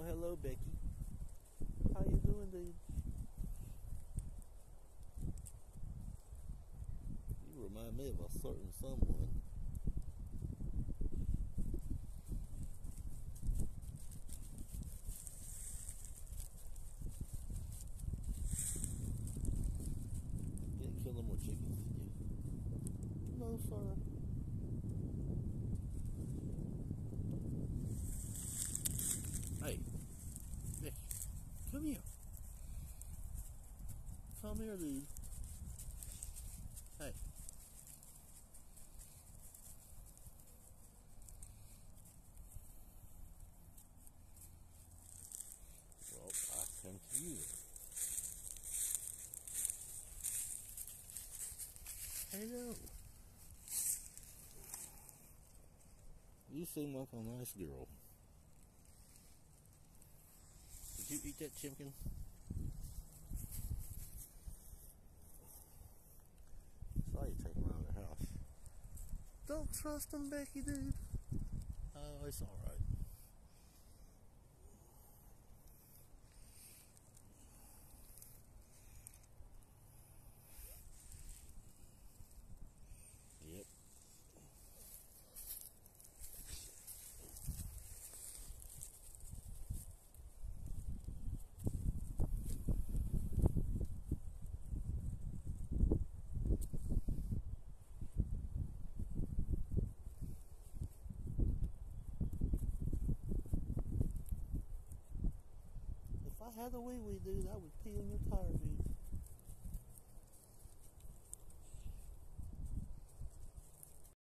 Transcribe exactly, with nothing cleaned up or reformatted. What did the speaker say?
hello, Becky. How you doing, dude? You remind me of a certain someone. Didn't kill no more chickens, did you? No, sir. Hey, Becky, come here. Come here, dude. Hey. Well, I come to you. Hello. You seem like a nice girl. Did you eat that chicken? Saw you take him out of the house. Don't trust him, Becky, dude. Oh, it's all right. Yep. If I had the way we do, I would pee in your tire.